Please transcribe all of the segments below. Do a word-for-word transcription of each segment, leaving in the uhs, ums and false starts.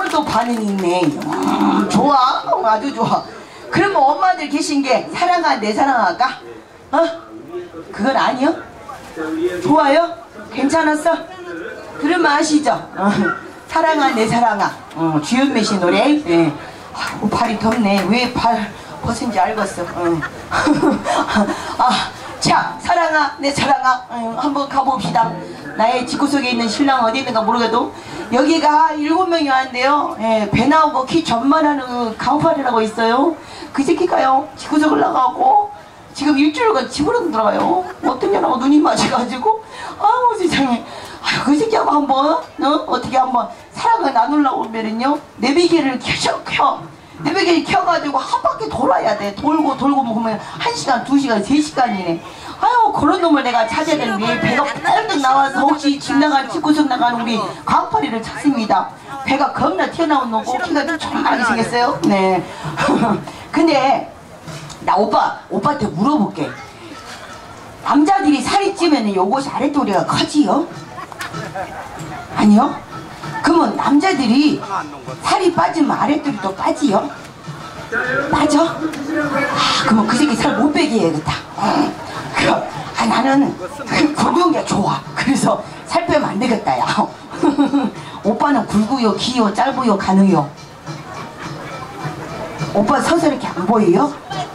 오늘도 반응이 있네. 음, 좋아. 아주 좋아. 그러면 엄마들 계신 게 사랑아 내 사랑할까? 어? 그건 아니요? 좋아요? 괜찮았어? 그러면 아시죠? 어. 사랑아 내 사랑아. 어, 주현미 씨 노래. 예. 아이고 발이 덥네. 왜 발 벗은지 알겠어. 어. 아, 자 사랑아 내 사랑아. 어, 한번 가봅시다. 나의 집구석에 있는 신랑 어디 있는가 모르겠도 여기가 일곱 명이 왔는데요. 예, 배 나오고 키 전만하는 강팔이라고 있어요. 그 새끼가요 집구석을 나가고 지금 일주일간 집으로 안 들어가요. 어떤 년하고 눈이 맞아가지고 아우 세상에. 아유, 그 새끼하고 한번 어? 어떻게 한번 사랑을 나누려고 하면은요 내비게를 켜져 켜 내비게를 켜가지고 한 바퀴 돌아야 돼. 돌고 돌고 보면 한 시간 두 시간 세 시간이네. 아유 그런 놈을 내가 찾아야 되는데 배가 뻘떡 나와서 혹시 집 나간 집구석 나가는 우리 광파리를 찾습니다. 배가 겁나 튀어나온 놈고 키가 좀 조그맣게 생겼어요. 네. 근데 나 오빠 오빠한테 물어볼게. 남자들이 살이 찌면 요것이 아랫도리가 커지요? 아니요? 그러면 남자들이 살이 빠지면 아랫도리도 빠지요? 빠져? 아, 그러면 그 새끼 살 못 빼게 해야겠다. 어. 그, 아, 나는 굵은 게 좋아. 그래서 살 빼면 안 되겠다, 야. 오빠는 굵고요, 기요, 짧고요, 가느요? 오빠 서서 이렇게 안 보여요?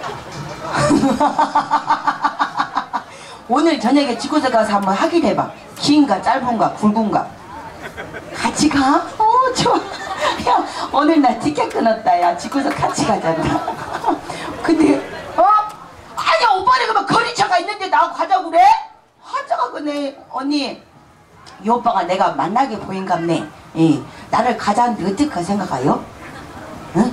오늘 저녁에 집구석 가서 한번 확인해봐. 긴가 짧은가 굵은가. 같이 가? 어 좋아. 야 오늘 나 티켓 끊었다. 야 집구석 같이 가잖아. 근데 어? 아니야 오빠는 그러면 거리차가 있는데 나하고 가자고 그래? 하자가 그네. 언니 이 오빠가 내가 만나게 보인갑네. 예, 나를 가자는데 어떻게 생각해요? 응?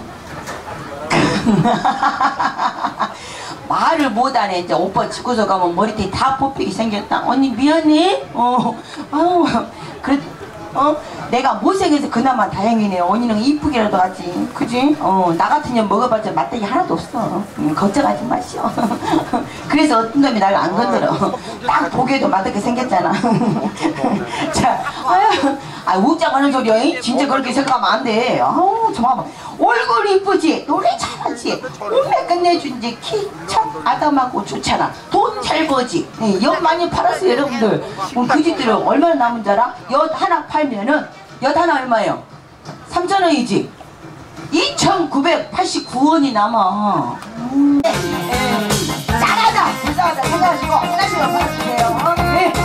말을 못하네. 이제 오빠 집구석 가면 머리띠 다 뽑히게 생겼다. 언니 미안해. 어, 아우, 그래, 어, 내가 못생겨서 그나마 다행이네. 언니는 이쁘게라도 하지, 그지? 어, 나 같은 년 먹어봤자 맛대기 하나도 없어. 음, 걱정하지 마시오. 그래서 어떤 놈이 나를 안 건드려. 딱 보기에도 맛없게 생겼잖아. 자, 아유, 아, 웃자고 하는 소리야. 진짜 그렇게 생각하면 안 돼. 아우, 정말. 얼굴 이쁘지? 노래 잘하지? 몸매 끝내준지? 키 참 아담하고 좋잖아. 돈 잘 버지? 네, 엿 많이 팔았어요 여러분들. 음, 그 집들은 얼마나 남은 줄 알아? 엿 하나 팔면은 엿 하나 얼마예요? 삼천 원이지? 이천구백팔십구 원이 남아. 음. 네, 네. 잘하다! 불쌍하다 생각하시고 하나씩만 받아주세요. 네.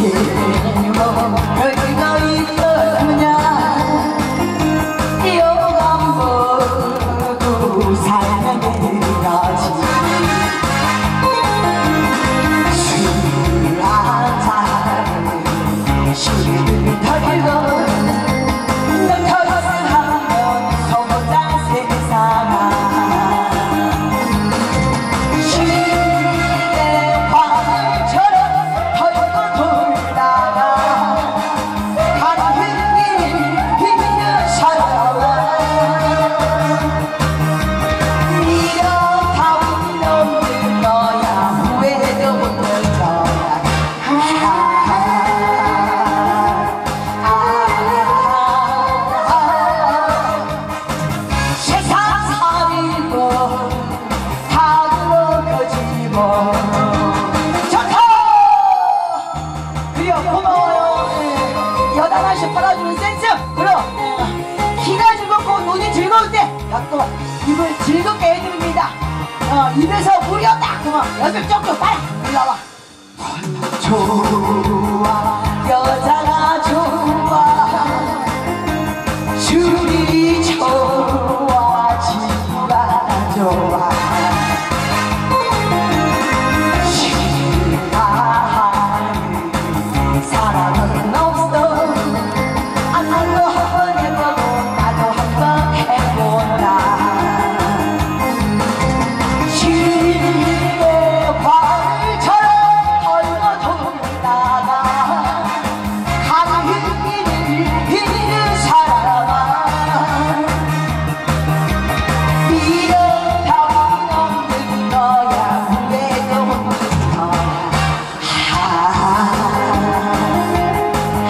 별거 있었느냐 여간 모두 사랑을 가지 술 한잔 술을 털고 넌 털었으면 서보자 세상아 시대화처럼 털고 돌다가 가는 길 있는 사람아 이렇다운 놈들 너야 후회도 못할 거야 세상 살이고 다 그런 거지 뭐 좋다 그래요 고마워요 예. 여담아시 팔아주는 센스 그럼 키가 즐겁고 눈이 즐거울 때 약도 입을 즐겁게 해드립니다 어, 입에서 물이 없다 그러면 연습 조금 빨리 올라와 좋아 여자가 좋아 술이 좋아 지가 좋아 싫어하는 사람은 없어 안 나도 한번 해보고 나도 한번 해본다 시대화처럼 털고 돌다가 가는 길을 잃는 사람아 이렇다운 없는 거야 후회도 못할 거야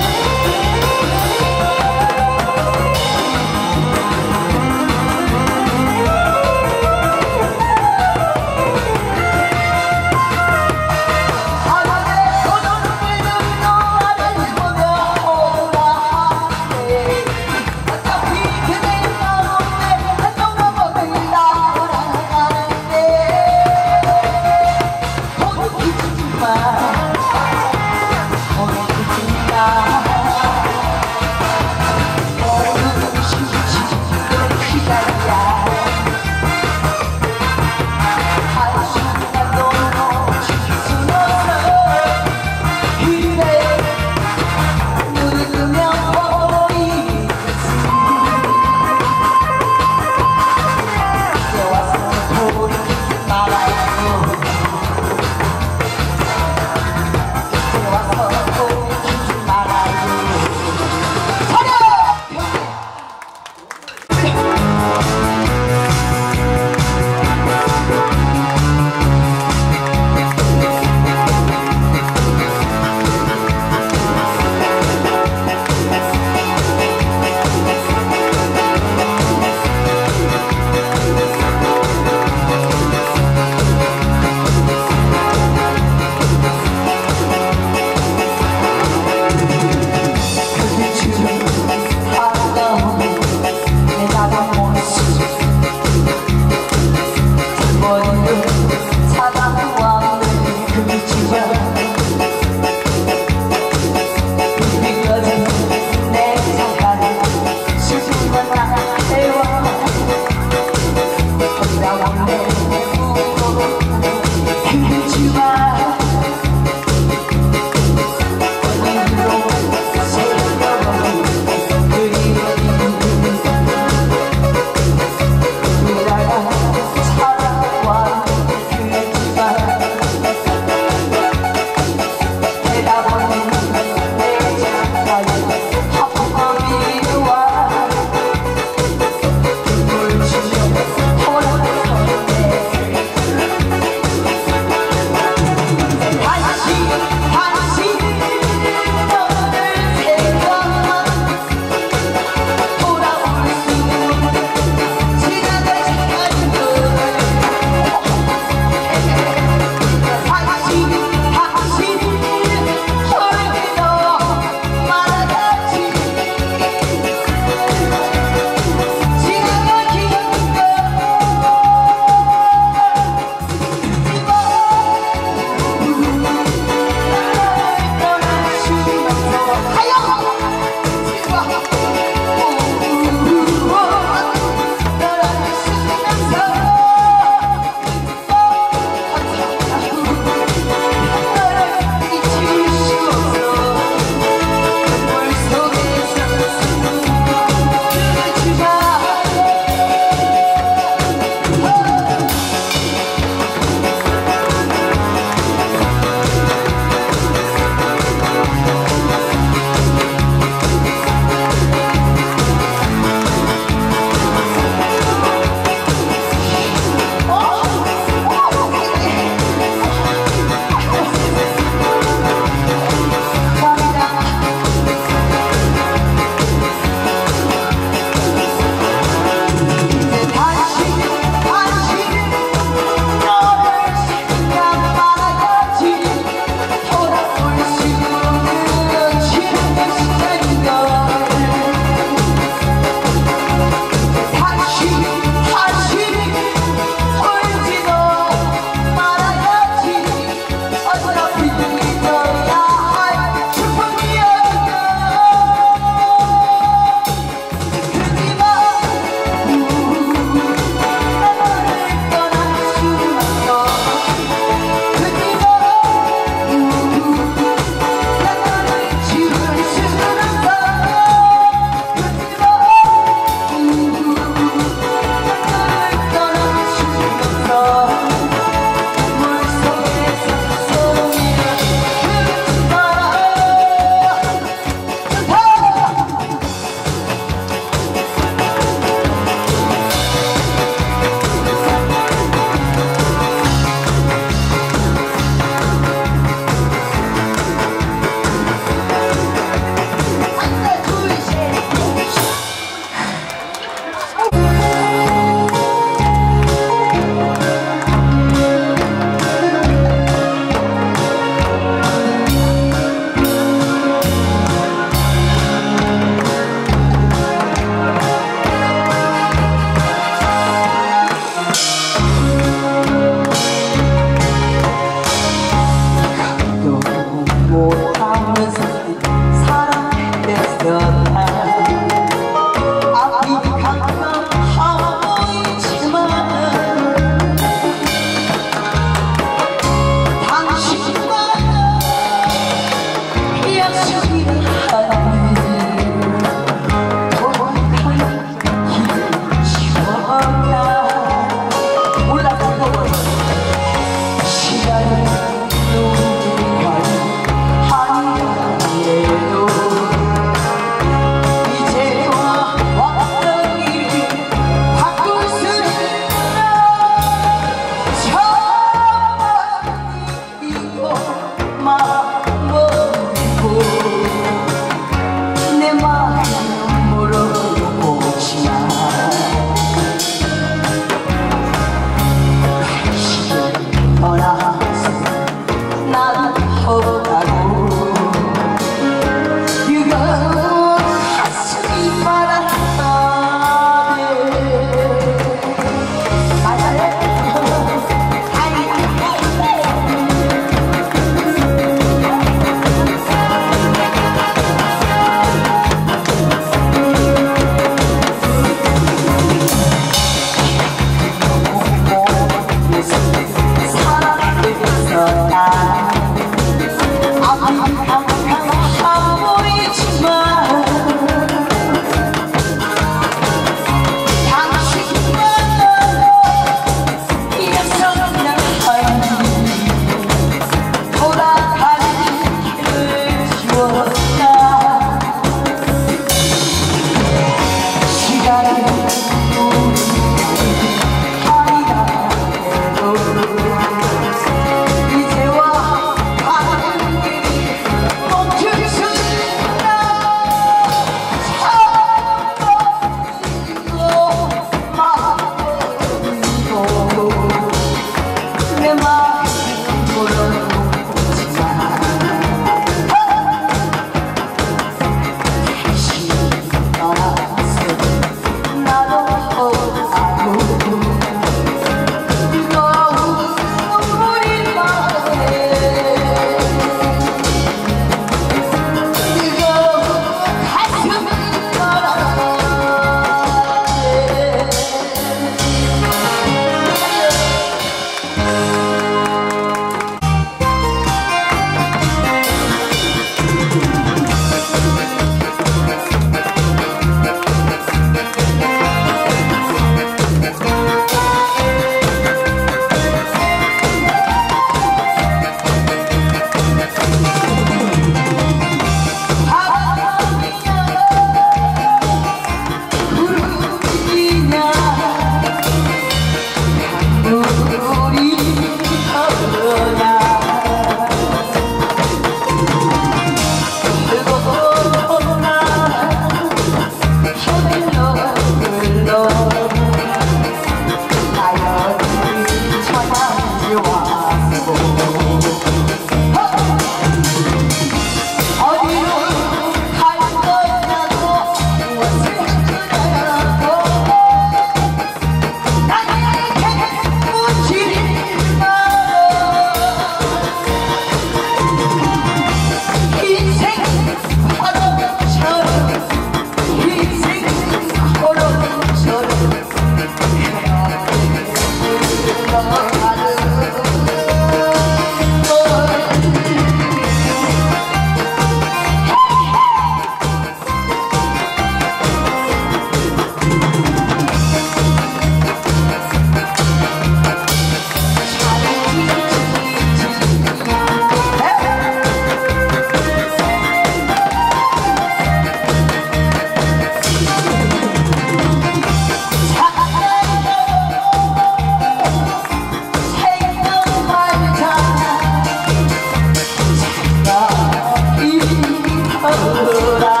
Oh,